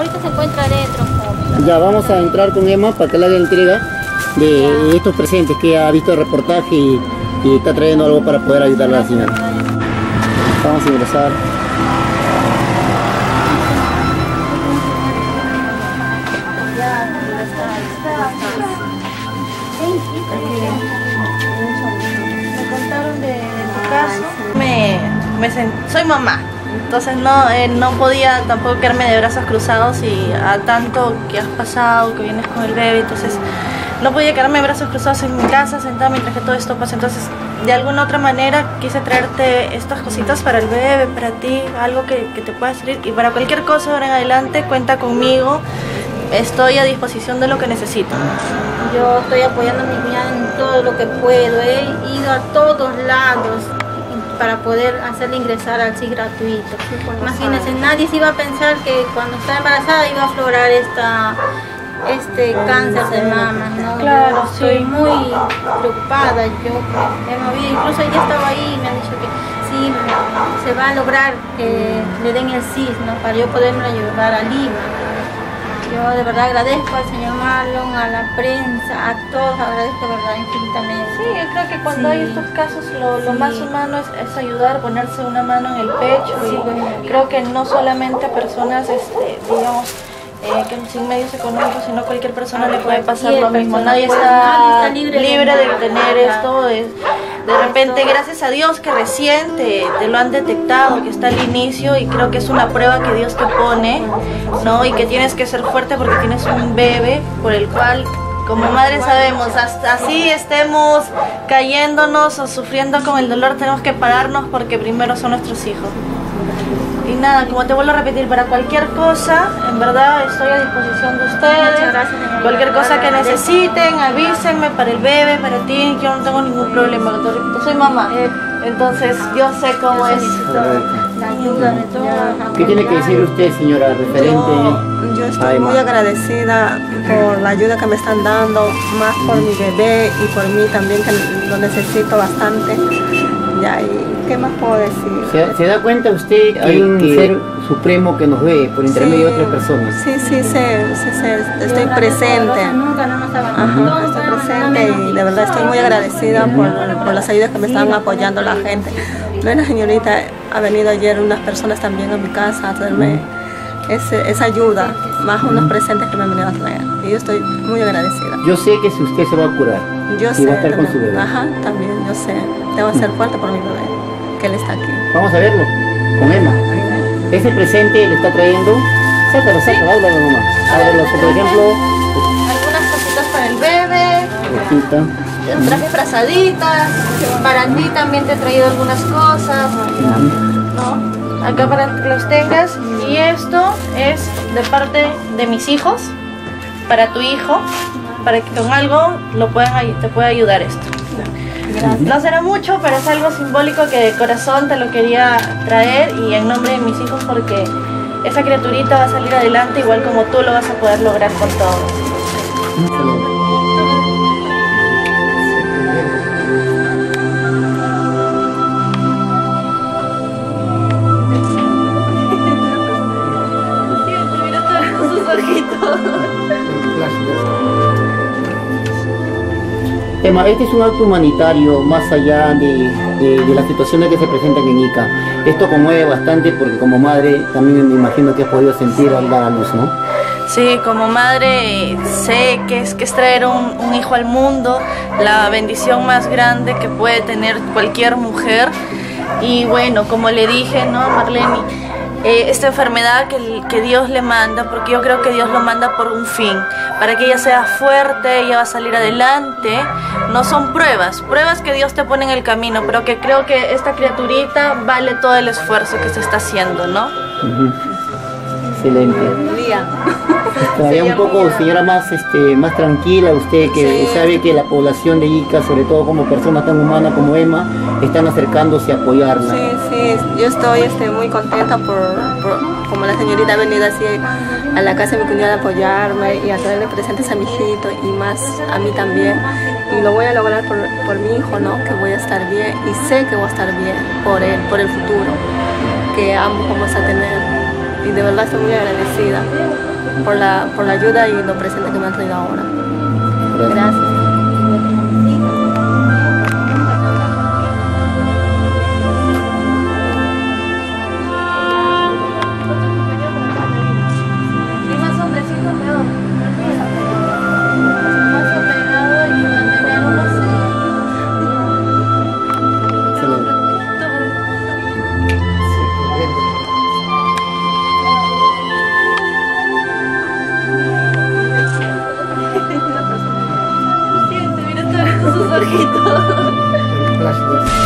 ahorita se encuentra adentro. Ya, vamos a entrar con Emma para que le haga la entrega de estos presentes que ha visto el reportaje y está trayendo algo para poder ayudar a la señora. Vamos a ingresar. Me contaron de tu caso. Soy mamá, entonces no podía tampoco quedarme de brazos cruzados y a tanto que has pasado, que vienes con el bebé, entonces no podía quedarme de brazos cruzados en mi casa sentada mientras que todo esto pasa. Entonces de alguna otra manera quise traerte estas cositas para el bebé, para ti, algo que te pueda servir, y para cualquier cosa ahora en adelante cuenta conmigo. Estoy a disposición de lo que necesito. Yo estoy apoyando a mi cuñada en todo lo que puedo. He ido a todos lados para poder hacerle ingresar al SIC gratuito. Imagínense, nadie se iba a pensar que cuando estaba embarazada iba a aflorar este cáncer de mama, ¿no? Claro, yo estoy muy preocupada. Incluso ella estaba ahí y me ha dicho que sí, se va a lograr que le den el CIS, ¿no? Para yo poderme llevar a Lima. Yo de verdad agradezco al señor Marlon, a la prensa, a todos, agradezco de verdad infinitamente. Sí, yo creo que cuando hay estos casos lo más humano es ayudar, ponerse una mano en el pecho. Sí, y creo que no solamente a personas, digamos, que sin medios económicos, sino cualquier persona le puede pasar lo mismo. Nadie está libre de tener esto. De repente, gracias a Dios que recién te lo han detectado, que está al inicio, y creo que es una prueba que Dios te pone, ¿no? Y que tienes que ser fuerte porque tienes un bebé por el cual, como madre, sabemos, hasta así estemos cayéndonos o sufriendo con el dolor, tenemos que pararnos porque primero son nuestros hijos. Y nada, como te vuelvo a repetir, para cualquier cosa, en verdad estoy a disposición de ustedes. Muchas gracias, señora. Cualquier cosa que necesiten, avísenme, para el bebé, para ti, yo no tengo ningún problema. Yo soy mamá, entonces yo sé cómo es. La ayuda de todos. ¿Qué tiene que decir usted, señora, referente? Yo estoy muy agradecida por la ayuda que me están dando, más por mi bebé y por mí también, que lo necesito bastante. Ya, ¿y qué más puedo decir? ¿Se da cuenta usted? Hay un ser supremo que nos ve por intermedio de otras personas. Sí, estoy presente. Nunca no nos abandonó. Ajá, estoy presente y de verdad estoy muy agradecida por las ayudas que me están apoyando la gente. Bueno, señorita, ha venido ayer unas personas también a mi casa a traerme esa ayuda, más unos presentes que me han venido a traer. Y yo estoy muy agradecida. Yo sé que si usted se va a curar, Yo y sé va a estar con también. su bebé. Ajá, también, yo sé. Tengo que ser fuerte por mi bebé, que él está aquí. Vamos a verlo, con Emma. Ese presente le está trayendo. Sácalo, háblalo nomás. Háblalo, por ejemplo. Algunas cositas para el bebé, Ojita. traje frazaditas, para ti también te he traído algunas cosas, ¿no? Acá para que los tengas. Y esto es de parte de mis hijos, para tu hijo, para que con algo te pueda ayudar esto. No será mucho, pero es algo simbólico que de corazón te lo quería traer, y en nombre de mis hijos, porque esa criaturita va a salir adelante igual como tú lo vas a poder lograr con todo. Emma, este es un acto humanitario más allá de las situaciones que se presentan en Ica. Esto conmueve bastante porque como madre también me imagino que has podido sentir al dar a luz, ¿no? Sí, como madre sé que es traer un hijo al mundo, la bendición más grande que puede tener cualquier mujer. Y bueno, como le dije, ¿no, Marlene? Esta enfermedad que Dios le manda, porque yo creo que Dios lo manda por un fin, para que ella sea fuerte, ella va a salir adelante. No son pruebas que Dios te pone en el camino, pero que creo que esta criaturita vale todo el esfuerzo que se está haciendo, ¿no? Excelente. Estaría un poco, señora, más tranquila usted, que sabe que la población de Ica, sobre todo como persona tan humana como Emma, están acercándose a apoyarla. Sí, yo estoy muy contenta por como la señorita ha venido así a la casa de mi cuñada a apoyarme y a traerle presentes a mi hijito y más a mí también. Y lo voy a lograr por mi hijo, ¿no? Que voy a estar bien y sé que voy a estar bien por él, por el futuro que ambos vamos a tener. Y de verdad estoy muy agradecida. por la ayuda y lo presente que me han traído ahora. Gracias. Sus ojitos.